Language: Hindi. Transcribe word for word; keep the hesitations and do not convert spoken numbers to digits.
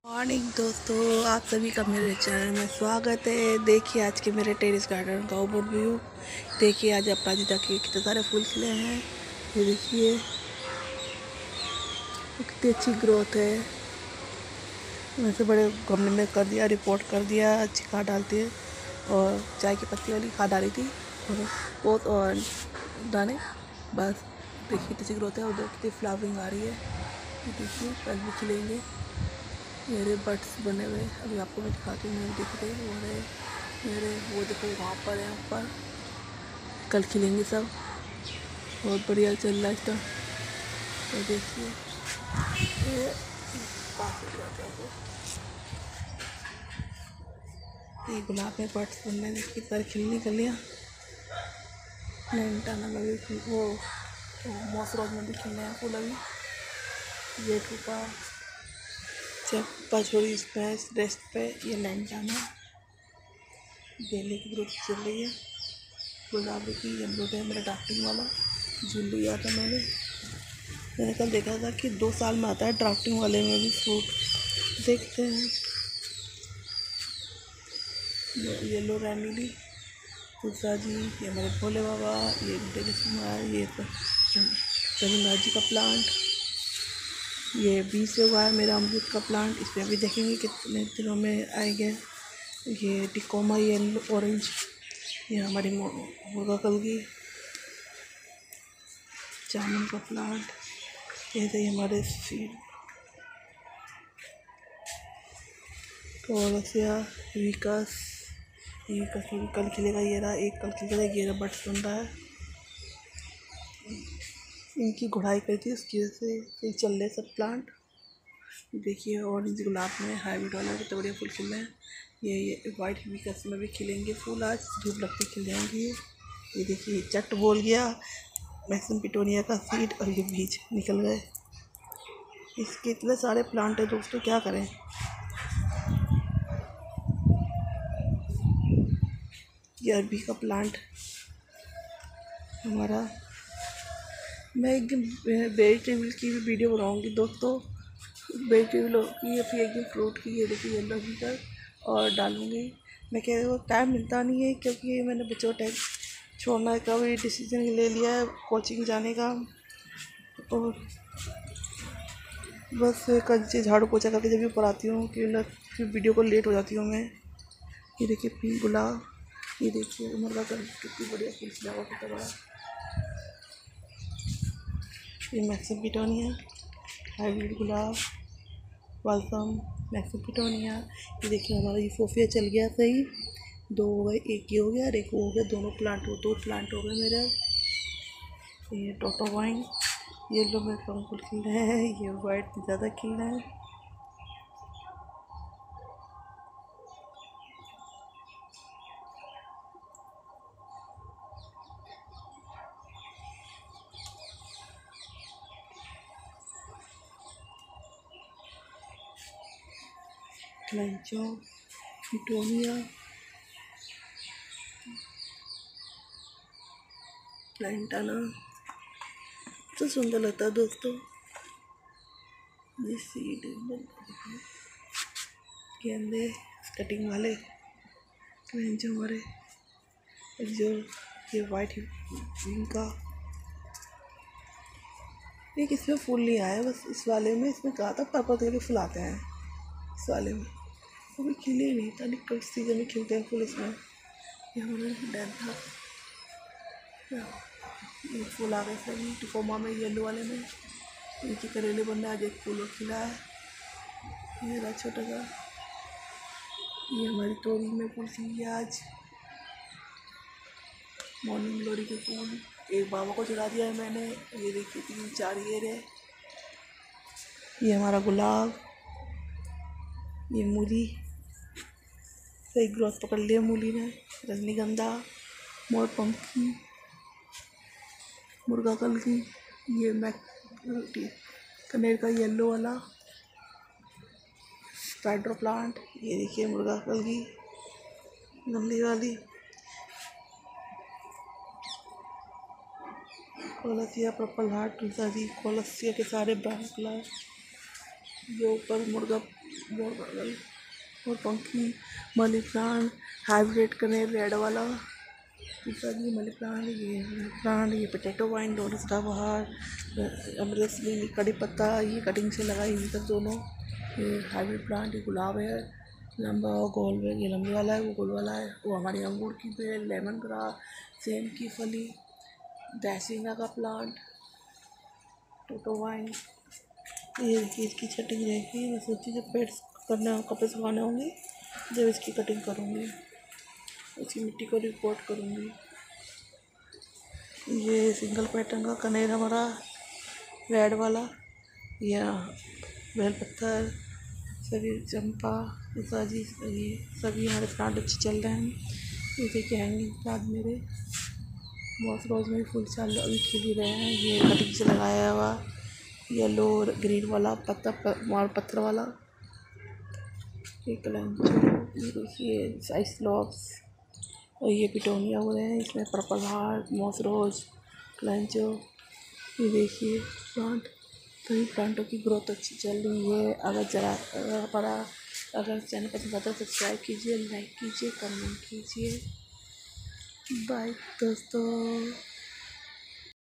मॉर्निंग दोस्तों, आप सभी का मेरे चैनल में स्वागत है। देखिए आज के मेरे टेरेस गार्डन का ओवरव्यू। देखिए आज अपराजिता के कितने सारे फूल खिले हैं। ये देखिए कितनी अच्छी ग्रोथ है। वैसे बड़े गमले में कर दिया, रिपोर्ट कर दिया, अच्छी खाद डालती है और चाय की पत्ती वाली खाद डाली थी और पोत और दाने। बस देखिए कितनी ग्रोथ है। उधर कितनी फ्लावरिंग आ रही है। देखिए कल भी खिलेंगे। मेरे बड्स बने हुए अभी आपको मैं दिखाती हूँ। दिख रहे वो रहे मेरे, वो देखो वहाँ पर है ऊपर। कल खिलेंगे सब। बहुत बढ़िया चल रहा है इसका। तो देखिए ये ये गुलाब में बड्स बनने की तरह खिलने कर लिया। लेंटाना में भी वो मॉसरोज में भी खिलने हैं फूल अभी। ये टूपा चप्पा छोड़ी इस पे रेस्ट पे। ये लेंटाना बेले की ग्रोथ चल रही है। गुलाबी की येलो है मेरा ड्राफ्टिंग वाला। झूल लिया था मैंने मैंने कल देखा था कि दो साल में आता है ड्राफ्टिंग वाले में भी फ्रूट। देखते हैं। येलो रैमिली, तुलसा जी, ये हमारे भोले बाबा, ये कुमार, ये रविनाथ जी का प्लांट, ये बीज से हुआ है मेरा अमरूद का प्लांट। इस पर अभी देखेंगे कितने दिनों में आएंगे। ये टिकोमा येलो ऑरेंज, ये हमारी मुर्गा कलगी, जामुन का प्लांट। ये थे हमारे सीड कोलसिया विकास। ये कल कल खिलेगा। ये रहा एक कल खिलेगा। ये रहा बट सुन रहा है। इनकी गुड़ाई करी थी, उसकी वजह से ये चल रहे सब प्लांट। देखिए ऑरेंज गुलाब में हाइब्रिड वाला कितने बढ़िया फूल खिल रहे हैं। ये ये वाइट विकास में भी खिलेंगे फूल। आज धूप लगती खिल जाएंगे। ये देखिए चट बोल गया मैक्सिम पिटोनिया का सीड और ये बीज निकल गए। इसके इतने सारे प्लांट है दोस्तों, क्या करें। ये अरबी का प्लांट हमारा। मैं एक दिन वेजिटेबल की भी वीडियो बनाऊंगी दोस्तों। वेजिटेबल की या फिर एक दिन फ्रूट की। ये देखिए येलो भी कर और डालूंगी। मैं कह रही हूँ टाइम मिलता नहीं है क्योंकि मैंने बच्चों टाइम छोड़ने का भी डिसीजन ले लिया है, कोचिंग जाने का। और बस कल से झाड़ू पोछा करके जब भी पढ़ाती हूँ कि फिर वीडियो को लेट हो जाती हूँ मैं। ये देखिए पिंक गुलाब, ये देखिए उम्र का कल कितनी बढ़िया फूल खिला हुआ कितना बड़ा। ये मैक्सिम पिटोनिया हाइब्रिड गुलाब, वालसम, मैक्सिम पिटोनिया। ये देखिए हमारा ये फोफिया चल गया सही। दो हो गए, एक ये हो गया और एक वो हो गया। दोनों प्लांट हो दो प्लांट हो गए मेरे। ये टोटो वाइन येलो में कम फूल खिल रहे हैं। ये वाइट ज़्यादा खिल रहे हैं। क्लेंचो, पिटोनिया, प्लांटाना तो सुंदर लगता है दोस्तों। ये सीड गेंदे कटिंग वाले क्लेंचो हमारे। जो ये वाइट विंग का एक इसमें फूल नहीं आया, बस इस वाले में। इसमें कहा था पर्पल कलर के फूल आते हैं इस वाले में, अभी खिले नहीं था। कल सीजन में खिलते हैं फूल इसमें। ये हमारा डैन था। ये फूल आ गए सभी टिकोमा में येलो वाले में। इनकी करेले बन रहा है। आज एक फूल खिला है। ये रहा छोटा सा। ये हमारी तोरी में फूल खिल गया आज। मॉर्निंग ग्लोरी के फूल एक बाबा को चढ़ा दिया है मैंने। ये देखिए तीन चार ये रहे। ये हमारा गुलाब, ये मूली सही ग्रोथ पकड़ लिया मूली ने। रजनीगंधा, मोर पंखी, मुर्गा कलगी, ये मैक कनेर का येलो वाला स्पाइडर प्लांट। ये देखिए मुर्गा कलगी लंबी वाली। कोलसिया पर्पल हार्ट, तुलसा जी, कोलसिया के सारे ब्राउन कलर। ये ऊपर मुर्गा मुर्गा और पंखी मनी प्लांट हाइब्रिड कने रेड वाला। दूसरा ये मनी प्लांट, ये प्लांट, ये पोटैटो वाइन दोनों का बाहर अमृत लिली कड़ी पत्ता ये कटिंग से लगाई हुई सब दोनों। ये हाइब्रिड प्लांट, ये गुलाब है लंबा और गोल में, ये लंबे वाला है वो गोल वाला है। वो हमारी अंगूर की बेल, लेमन ग्रास, सेम की फली, दैसिंगा का प्लांट, टोटो वाइन। ये देखिए इसकी कटिंग देखिए। मैं सोची जब पेड़ करने कपड़े सुखाने होंगे जब इसकी कटिंग करूँगी, इसकी मिट्टी को रिपोर्ट करूँगी। ये सिंगल पैटर्न का कनेरा भरा रेड वाला, या बेल पत्थर, सभी चंपा, जी ये सभी हमारे प्लांट अच्छे चल रहे हैं। ये देखिए हैंगिंग प्लांट मेरे बहुत रोज में फूल चाल अभी खिल ही रहे हैं। ये कटिंग से लगाया हुआ येलो और ग्रीन वाला पत्ता मार पत्थर वाला, एक ये देखिए साइक्लोप्स, और ये पिटोनिया हो रहे हैं इसमें purple heart, moss rose, kalanchoe. ये देखिए प्लांट, सभी प्लांटों की ग्रोथ अच्छी चल रही है। अगर जरा पड़ा अगर चैनल पसंद आता है सब्सक्राइब कीजिए, लाइक कीजिए, कमेंट कीजिए। बाय दोस्तों।